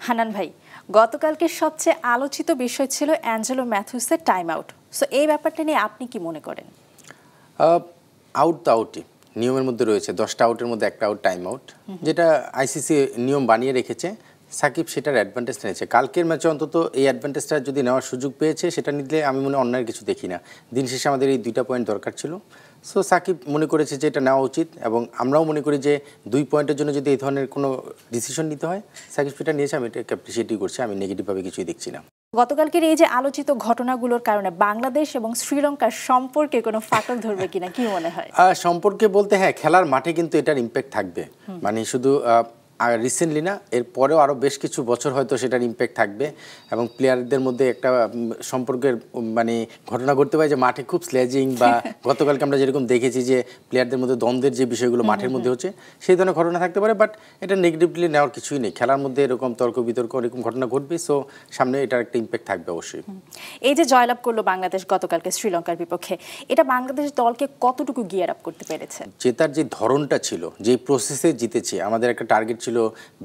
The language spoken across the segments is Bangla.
হানান ভাই, গতকালকে সবচেয়ে আলোচিত বিষয় ছিল অ্যাঞ্জেলো ম্যাথিউসের টাইম আউট। সো এই ব্যাপারটা নিয়ে আপনি কি মনে করেন? আউট তো আউটই, নিয়মের মধ্যে রয়েছে 10টা আউটের মধ্যে একটা আউট টাইম আউট, যেটা আইসিসি নিয়ম বানিয়ে রেখেছে। সাকিব সেটার অ্যাডভান্টেজ নিয়েছে। কালকের ম্যাচে অন্তত এই অ্যাডভান্টেজটা যদি নেওয়ার সুযোগ পেয়েছে, সেটা নিলে আমি মনে অন্যায় কিছু দেখি না। দিন শেষে আমাদের এই 2টা পয়েন্ট দরকার ছিল। সো সাকিব মনে করেছে যে এটা নেওয়া উচিত, এবং আমরাও মনে করি যে 2 পয়েন্টের জন্য যদি এই ধরনের কোনো ডিসিশন নিতে হয়, সাকিব সেটা নিয়েছে, আমি এটাকে অ্যাপ্রিসিয়েটই করছি। আমি নেগেটিভভাবে কিছুই দেখছি না। গতকালকের এই যে আলোচিত ঘটনাগুলোর কারণে বাংলাদেশ এবং শ্রীলঙ্কার সম্পর্কে কোনো ফাটল ধরবে কিনা কি মনে হয়? সম্পর্কে বলতে হ্যাঁ, খেলার মাঠে কিন্তু এটার ইম্প্যাক্ট থাকবে। মানে শুধু আর রিসেন্টলি না, এর পরেও আরও বেশ কিছু বছর হয়তো সেটার ইম্প্যাক্ট থাকবে, এবং প্লেয়ারদের মধ্যে একটা সম্পর্কের মানে ঘটনা ঘটতে পারে যে মাঠে খুব স্লেজিং, বা গতকালকে আমরা যেরকম দেখেছি যে প্লেয়ারদের মধ্যে দ্বন্দ্বের যে বিষয়গুলো মাঠের মধ্যে হচ্ছে, সেই ধরনের ঘটনা থাকতে পারে। বাট এটা নেগেটিভলি নেওয়ার কিছুই নেই। খেলার মধ্যে এরকম তর্ক বিতর্ক এরকম ঘটনা ঘটবে, সো সামনে এটার একটা ইম্প্যাক্ট থাকবে অবশ্যই। এই যে জয়লাভ করলো বাংলাদেশ গতকালকে শ্রীলঙ্কার বিপক্ষে, এটা বাংলাদেশ দলকে কতটুকু গিয়ার আপ করতে পেরেছে? জেতার যে ধরনটা ছিল, যেই প্রসেসে জিতেছে, আমাদের একটা টার্গেট ছিল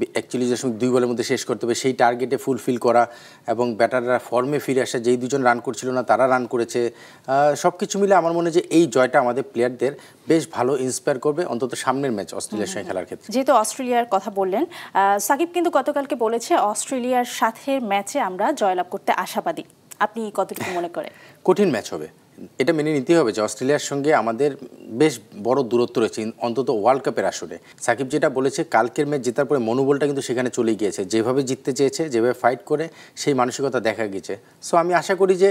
41.2 বলের মধ্যে শেষ করতে হবে, সেই টার্গেটে ফুলফিল করা, এবং ব্যাটাররা ফর্মে ফিরে আসা, যেই দুজন রান করছিল না তারা রান করেছে। সব কিছু মিলে আমার মনে হয় যে এই জয়টা আমাদের প্লেয়ারদের বেশ ভালো ইন্সপায়ার করবে, অন্তত সামনের ম্যাচ অস্ট্রেলিয়ার সঙ্গে খেলার ক্ষেত্রে। যেহেতু অস্ট্রেলিয়ার কথা বললেন, সাকিব কিন্তু গতকালকে বলেছে অস্ট্রেলিয়ার সাথে ম্যাচে আমরা জয়লাভ করতে আশাবাদী। আপনি কতটুকু মনে করেন? কঠিন ম্যাচ হবে, এটা মেনে নিতেই হবে যে অস্ট্রেলিয়ার সঙ্গে আমাদের বেশ বড় দূরত্ব রয়েছে, অন্তত ওয়ার্ল্ড কাপের আসরে। সাকিব যেটা বলেছে, কালকের ম্যাচ জেতার পরে মনোবলটা কিন্তু সেখানে চলে গিয়েছে। যেভাবে জিততে চেয়েছে, যেভাবে ফাইট করে, সেই মানসিকতা দেখা গেছে। সো আমি আশা করি যে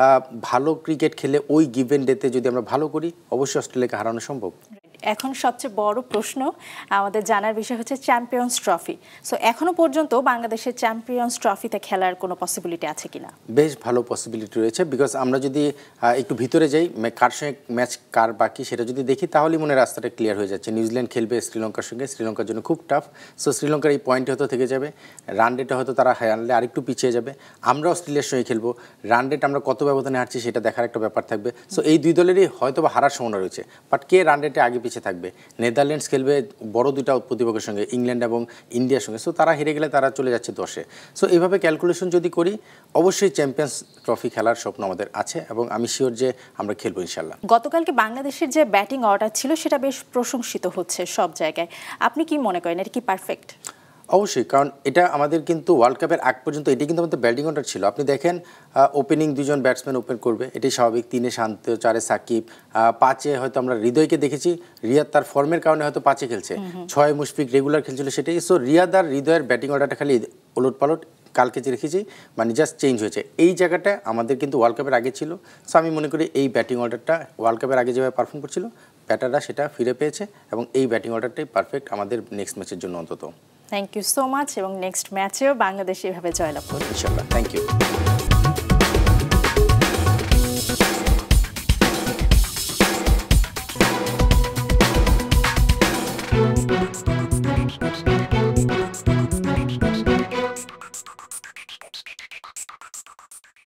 ভালো ক্রিকেট খেলে ওই গিভেন ডেতে যদি আমরা ভালো করি, অবশ্যই অস্ট্রেলিয়াকে হারানো সম্ভব। এখন সবচেয়ে বড় প্রশ্ন আমাদের জানার বিষয় হচ্ছে চ্যাম্পিয়ন্স ট্রফি। সো এখনো পর্যন্ত বাংলাদেশের চ্যাম্পিয়ন্স ট্রফিতে খেলার কোনো পসিবিলিটি আছে কিনা? বেশ ভালো পসিবিলিটি রয়েছে, বিকজ আমরা যদি একটু ভিতরে যাই, কার সঙ্গে ম্যাচ কার বাকি সেটা যদি দেখি, তাহলেই মনে রাস্তাটা ক্লিয়ার হয়ে যাচ্ছে। নিউজিল্যান্ড খেলবে শ্রীলঙ্কার সঙ্গে, শ্রীলঙ্কার জন্য খুব টাফ। সো শ্রীলঙ্কার এই পয়েন্টে হয়তো থেকে যাবে, রান রেটে হয়তো তারা হারলে আরেকটু পিছিয়ে যাবে। আমরা অস্ট্রেলিয়ার সঙ্গে খেলবো, রান রেট আমরা কত ব্যবধানে হারছি সেটা দেখার একটা ব্যাপার থাকবে। সো এই দুই দলেরই হয়তো বা হারার সম্ভাবনা রয়েছে, বাট কে রান রেটে আগে পিছিয়ে থাকবে? নেদারল্যান্ডস খেলবে বড় 2টা প্রতিপক্ষের সঙ্গে, ইংল্যান্ড এবং ইন্ডিয়ার সঙ্গে। সো তারা হেরে গেলে তারা চলে যাচ্ছে 10-এ। সো এইভাবে ক্যালকুলেশন যদি করি, অবশ্যই চ্যাম্পিয়ন্স ট্রফি খেলার স্বপ্ন আমাদের আছে, এবং আমি শিওর যে আমরা খেলবো ইনশাল্লাহ। গতকালকে বাংলাদেশের যে ব্যাটিং অর্ডার ছিল সেটা বেশ প্রশংসিত হচ্ছে সব জায়গায়। আপনি কি মনে করেন এটা কি পারফেক্ট? অবশ্যই, কারণ এটা আমাদের কিন্তু ওয়ার্ল্ড কাপের আগ পর্যন্ত এটি কিন্তু আমাদের ব্যাটিং অর্ডার ছিল। আপনি দেখেন, ওপেনিং 2জন ব্যাটসম্যান ওপেন করবে, এটাই স্বাভাবিক। 3-এ শান্ত, 4-এ সাকিব, 5-এ হয়তো আমরা হৃদয়কে দেখেছি, রিয়াদ তার ফর্মের কারণে হয়তো 5-এ খেলছে, 6-এ মুশফিক রেগুলার খেলছিল, সেটাই। সো রিয়াদ আর হৃদয়ের ব্যাটিং অর্ডারটা খালি ওলট পালট কালকে যে রেখেছি, মানে জাস্ট চেঞ্জ হয়েছে। এই জায়গাটা আমাদের কিন্তু ওয়ার্ল্ড কাপের আগে ছিল। সো আমি মনে করি এই ব্যাটিং অর্ডারটা ওয়ার্ল্ড কাপের আগে যেভাবে পারফর্ম করছিল, ব্যাটাররা সেটা ফিরে পেয়েছে, এবং এই ব্যাটিং অর্ডারটাই পারফেক্ট আমাদের নেক্সট ম্যাচের জন্য অন্তত। থ্যাংক ইউ সো মাচ, এবং নেক্সট ম্যাচেও বাংলাদেশ এভাবে জয়লাভ করবে ইনশাআল্লাহ। Thank you.